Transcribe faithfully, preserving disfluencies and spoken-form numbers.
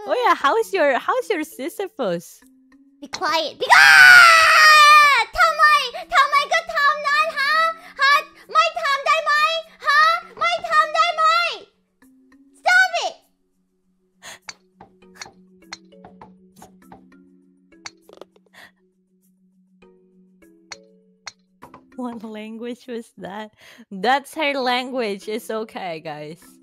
Oh yeah, how's your how's your Sisyphus? Be quiet. Be quiet. ทำไมทำไมก็ทำนั้นฮะฮะไม่ทำได้ไหมฮะไม่ทำได้ไหม Stop it. What language was that? That's her language. It's okay, guys.